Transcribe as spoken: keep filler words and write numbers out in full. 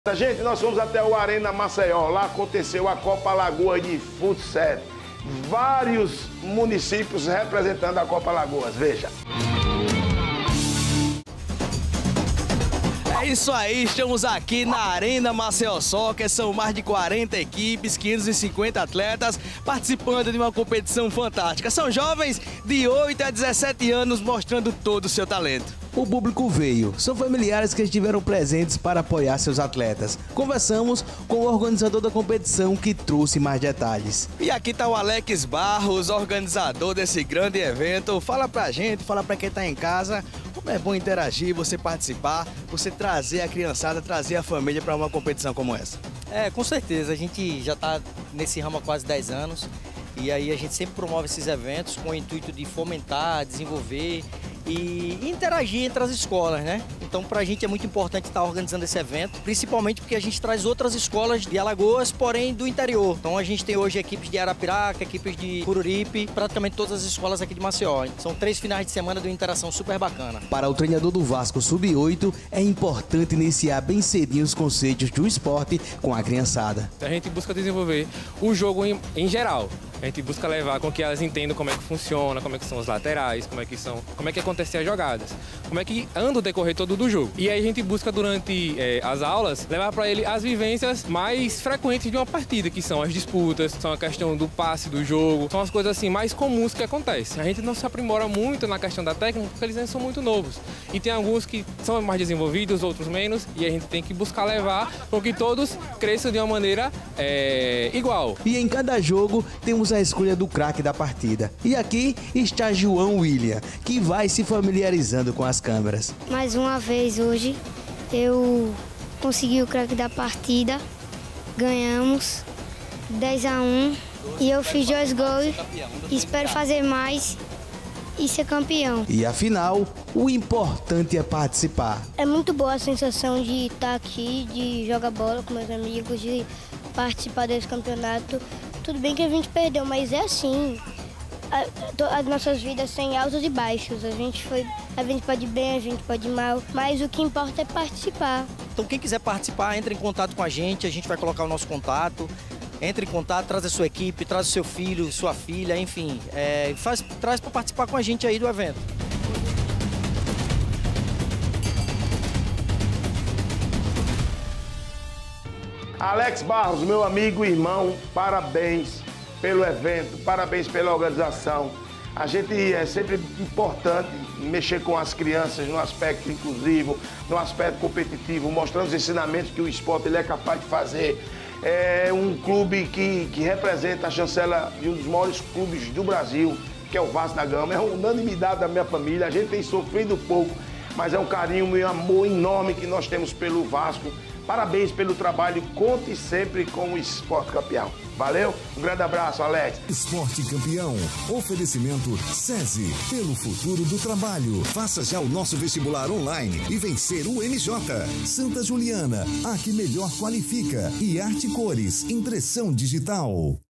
Gente, nós fomos até o Arena Maceió, lá aconteceu a Copa Lagoas de Futsal. Vários municípios representando a Copa Lagoas, veja. É isso aí, estamos aqui na Arena Maceió Soccer, são mais de quarenta equipes, quinhentos e cinquenta atletas participando de uma competição fantástica. São jovens de oito a dezessete anos mostrando todo o seu talento. O público veio, são familiares que estiveram presentes para apoiar seus atletas. Conversamos com o organizador da competição que trouxe mais detalhes. E aqui está o Alex Barros, organizador desse grande evento. Fala pra gente, fala pra quem está em casa, como é bom interagir, você participar, você trazer a criançada, trazer a família para uma competição como essa. É, com certeza, a gente já está nesse ramo há quase dez anos e aí a gente sempre promove esses eventos com o intuito de fomentar, desenvolver e interagir entre as escolas, né? Então, para a gente é muito importante estar organizando esse evento, principalmente porque a gente traz outras escolas de Alagoas, porém do interior. Então, a gente tem hoje equipes de Arapiraca, equipes de Cururipe, praticamente todas as escolas aqui de Maceió. São três finais de semana de uma interação super bacana. Para o treinador do Vasco sub oito, é importante iniciar bem cedinho os conceitos do esporte com a criançada. A gente busca desenvolver o jogo em, em geral. A gente busca levar com que elas entendam como é que funciona, como é que são os laterais, como é que são, como é que acontecem as jogadas, como é que anda o decorrer todo do jogo. E aí a gente busca durante é, as aulas levar para ele as vivências mais frequentes de uma partida, que são as disputas, são a questão do passe do jogo, são as coisas assim mais comuns que acontecem. A gente não se aprimora muito na questão da técnica porque eles ainda são muito novos. E tem alguns que são mais desenvolvidos, outros menos, e a gente tem que buscar levar para que todos cresçam de uma maneira é, igual. E em cada jogo temos a escolha do craque da partida. E aqui está João William, que vai se familiarizando com as câmeras. Mais uma vez hoje eu consegui o craque da partida, ganhamos dez a um e eu fiz dois gols, espero fazer mais e ser campeão. E afinal, o importante é participar. É muito boa a sensação de estar aqui, de jogar bola com meus amigos, de participar desse campeonato. Tudo bem que a gente perdeu, mas é assim, a, as nossas vidas têm altos e baixos, a gente foi, a gente pode ir bem, a gente pode ir mal, mas o que importa é participar. Então quem quiser participar, entre em contato com a gente, a gente vai colocar o nosso contato, entre em contato, traz a sua equipe, traz o seu filho, sua filha, enfim, é, faz, traz para participar com a gente aí do evento. Alex Barros, meu amigo e irmão, parabéns pelo evento, parabéns pela organização. A gente é sempre importante mexer com as crianças no aspecto inclusivo, no aspecto competitivo, mostrando os ensinamentos que o esporte ele é capaz de fazer. É um clube que, que representa a chancela de um dos maiores clubes do Brasil, que é o Vasco da Gama. É uma unanimidade da minha família, a gente tem sofrido pouco, mas é um carinho e um amor enorme que nós temos pelo Vasco. Parabéns pelo trabalho, conte sempre com o Esporte Campeão. Valeu? Um grande abraço, Alex. Esporte Campeão. Oferecimento SESI. Pelo futuro do trabalho. Faça já o nosso vestibular online e vencer o M J. Santa Juliana. A que melhor qualifica. E Arte Cores. Impressão digital.